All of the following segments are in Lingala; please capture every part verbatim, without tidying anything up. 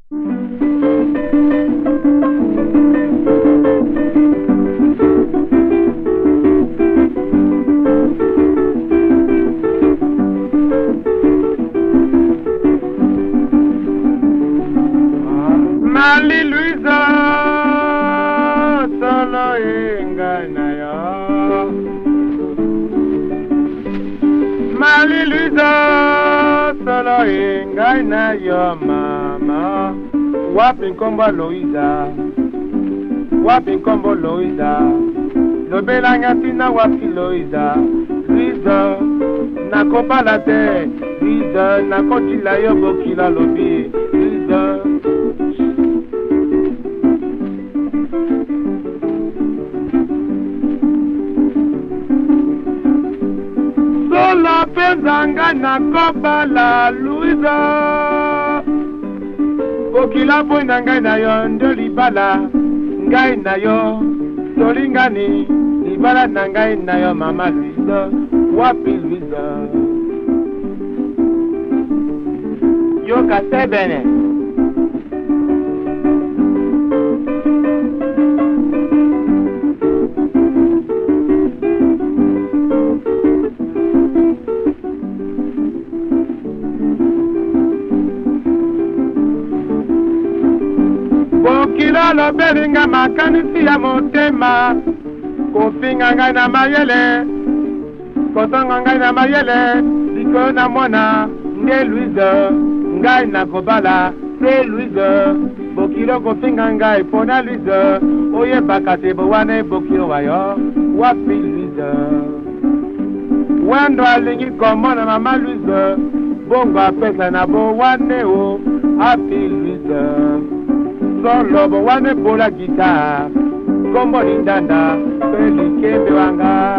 Mali Luisa solo ingana yo. Mali Luisa solo ingana yo mama. Wapi nkombo Luisa, wapi nkombo Luisa. Lobela ngatina wapi Luisa. Luisa nakopala te. Luisa nakotila yo bokila lobi. Luisa. Sola penzanga na kobala Luisa. Bokila poina ngai na yo ndo libala. Ngai na yo tolingani. Libala na ngai na yo mama Luisa. Wapi Luisa. Yo kasebene. Bokila lo belinga makanisi ya motema. Kofinga ngai na mayele. Kosanga ngai na mayele. Liko na mwana nge Luisa. Ngai na kobala se Luisa. Bokilo kofinga ngai pona Luisa. Oye bakate bowane bokilo wayo. Wapi Luisa. Wendo alingi komona mama Luisa. Bongo apesa na bowane o. Happy Luisa. Solo bowane bola guitar. Kombo lindanda. Peli kembe wanga.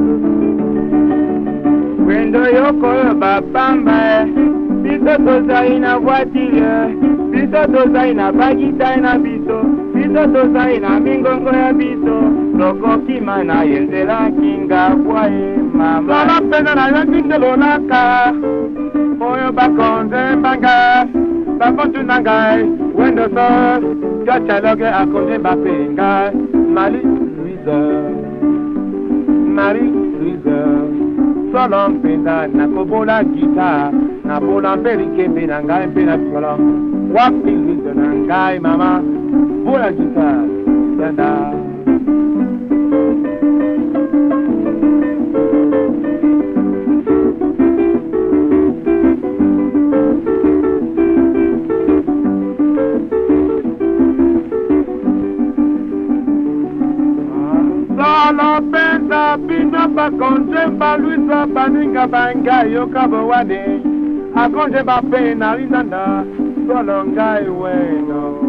Wendo yoko babamba. Biso toza ina voiture. Biso toza ina bagita ina biso. Biso toza ina mingongo ya biso. Loko kima na yenzela kinga kwae mama. Sala pena na yakinde lolaka. Oyo bakonze banga. Bakontu nangai. Wendo so. Gacha loge akonde bapenga. Mali Luisa. Mali Luisa. Solo mpenda na kobola gita. Na bola mbeli kembe na ngai mpe na piolo. Wapi Luisa na ngai mama. Bola gita. Dada. Solo pensa pina pa konje pa Luisa baninga banga yo kabo wane. A konje ba pena linanda. Solo ngai weno.